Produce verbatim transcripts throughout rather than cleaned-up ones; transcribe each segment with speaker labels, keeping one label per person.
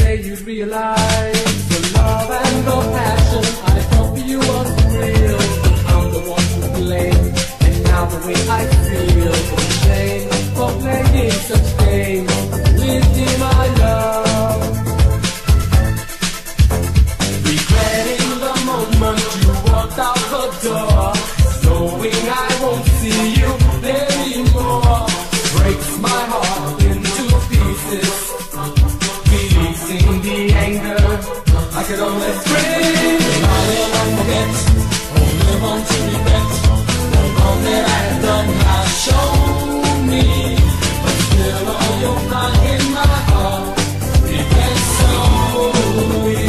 Speaker 1: someday you'd realize the love and the passion I felt for you was real. I'm the one to blame, and now the way I feel, for shame for playing such games with you, my love. Regretting the moment you walked out the door, knowing I won't see you anymore, breaks my heart into pieces. Releasing the anger I could only scream. I will not forget, won't live on to regret. The wrong that I have done has shown me, but still all you'll find in my heart regret slowly.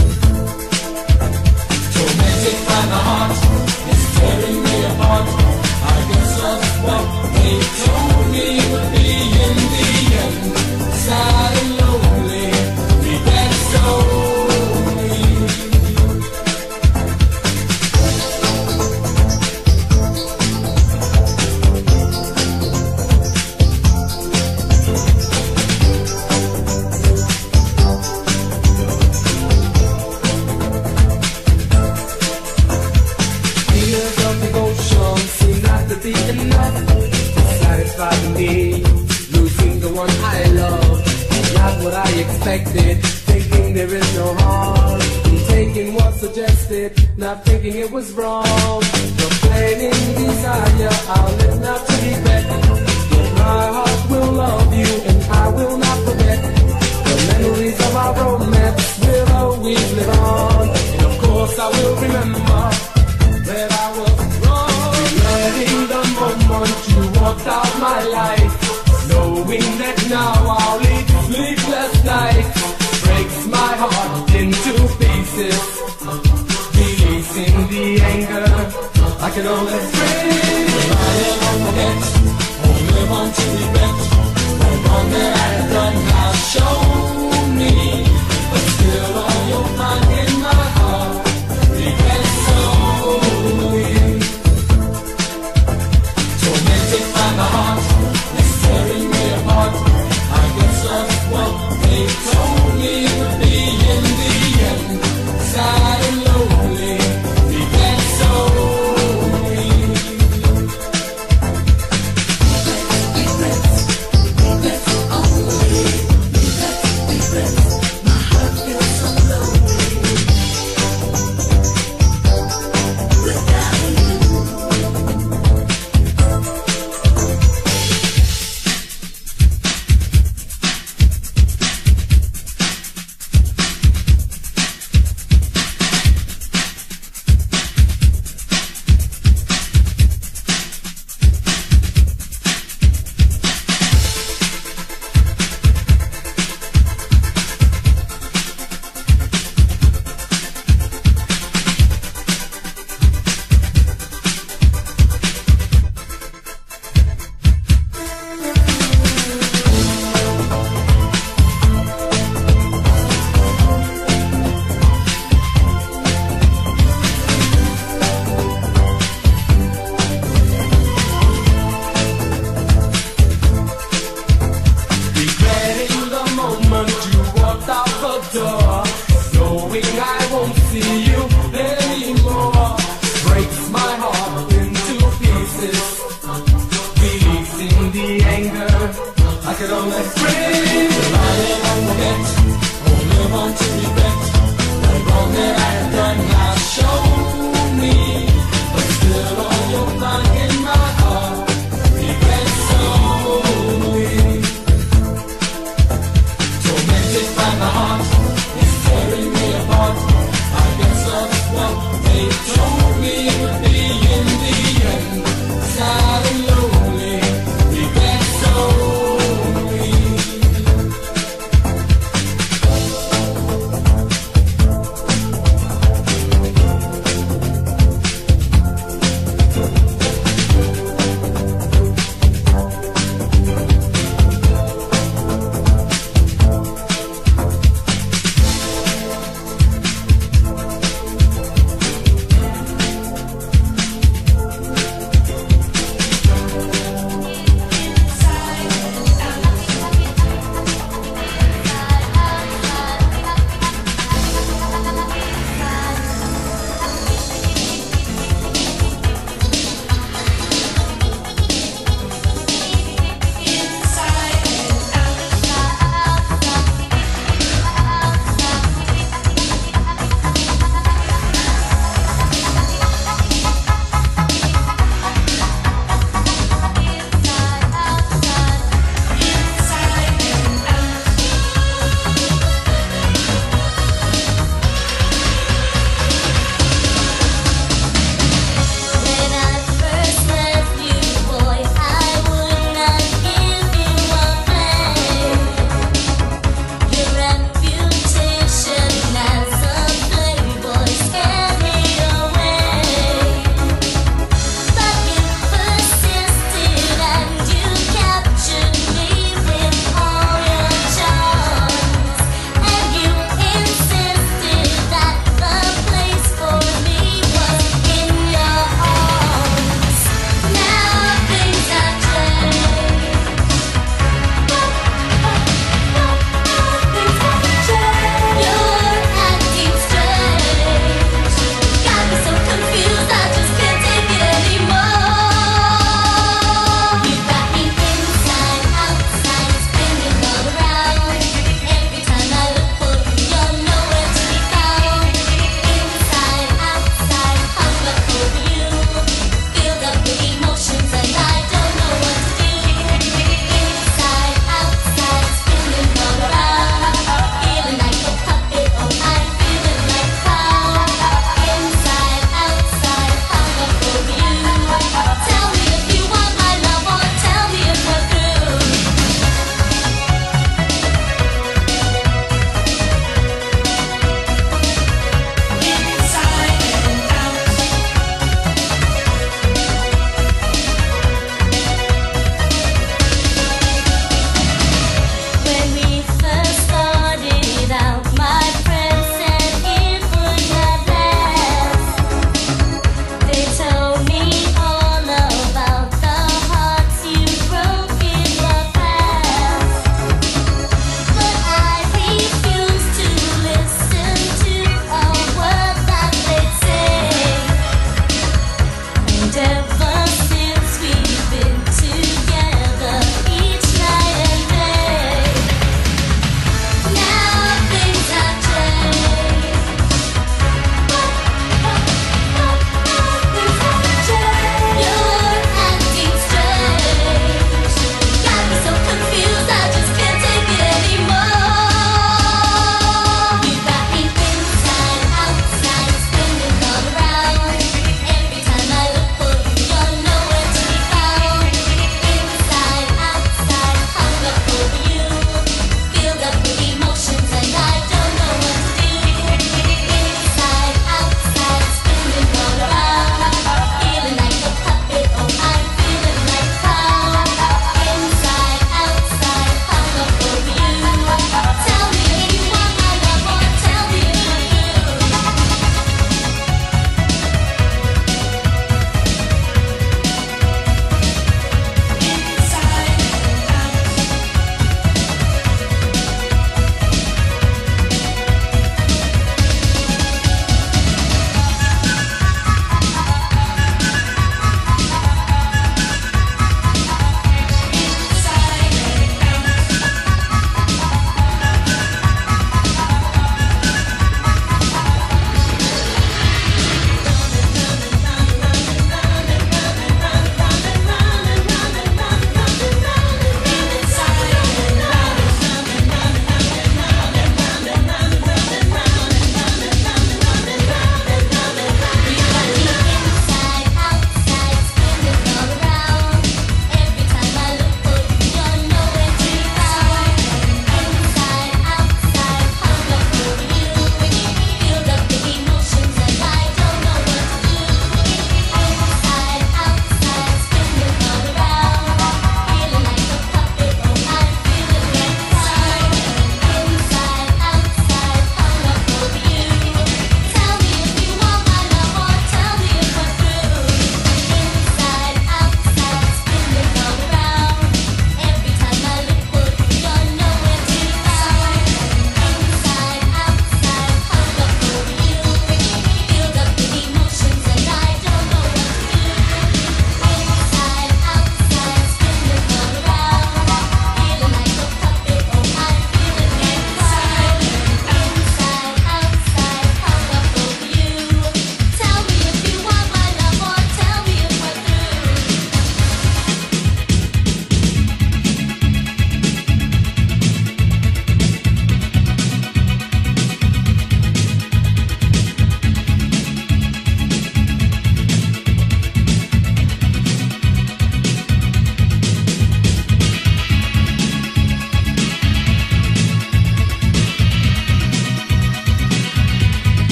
Speaker 1: Tormented by the heart, it's tearing me apart. I guess that's what they told me would be in the end. Sad and lonely, regret slowly. Tears of devotion seem not to be enough to satisfy the need. Losing the one I love, not what I expected. Thinking there is no harm in taking what's suggested, not thinking it was wrong. Complaining desire, I'll live not to regret. Yet my heart will love you, and I will not forget. The memories of our romance will always live on, and of course I will remember that I was wrong. Regretting the moment you walked out my life, knowing that now I'll lead sleepless nights, breaks my heart into pieces. Releasing the anger I can only scream. I will forget, won't live on to regret. The wrong that I have done has shown me, but still all you'll find in my heart regret slowly. Tormented by the heart, it's tearing me apart. I guess that's what they told me would be in the end. Sad and lonely, regret slowly.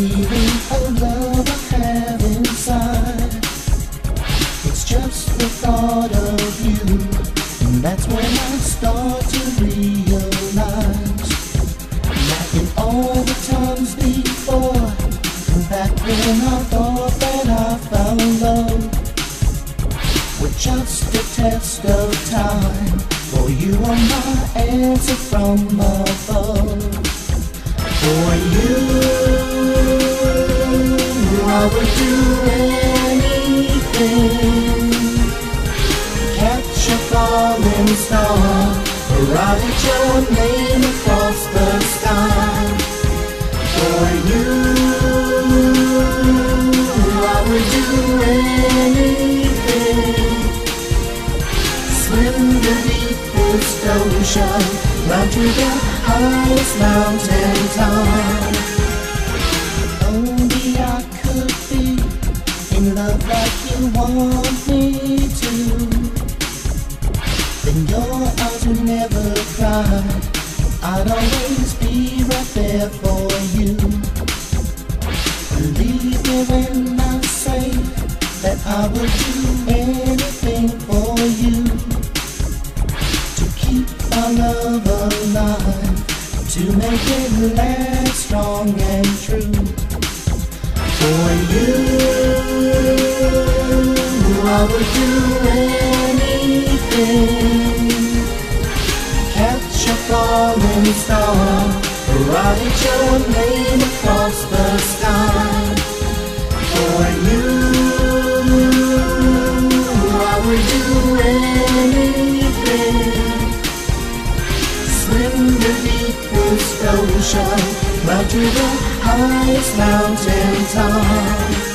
Speaker 2: feeling of love I have inside. It's just the thought of you, and that's when I start to realize that in all the times before, back when I thought that I found love, with just a test of time, for you are my answer from above. For you, I would do anything, catch a falling star, or write your name across the sky. For you, I would do anything, swim the deepest ocean, run to the highest mountain top. Only I could be in love like you want me to, then your eyes would never cry, I'd always be right there for you. Believe me when I say that I would do anything for you, to keep our love alive, to make it last strong and true. For you, I would do anything, catch a falling star, write your name across the sky. For you, I would do anything, swim the deepest ocean, run to the highest mountain top.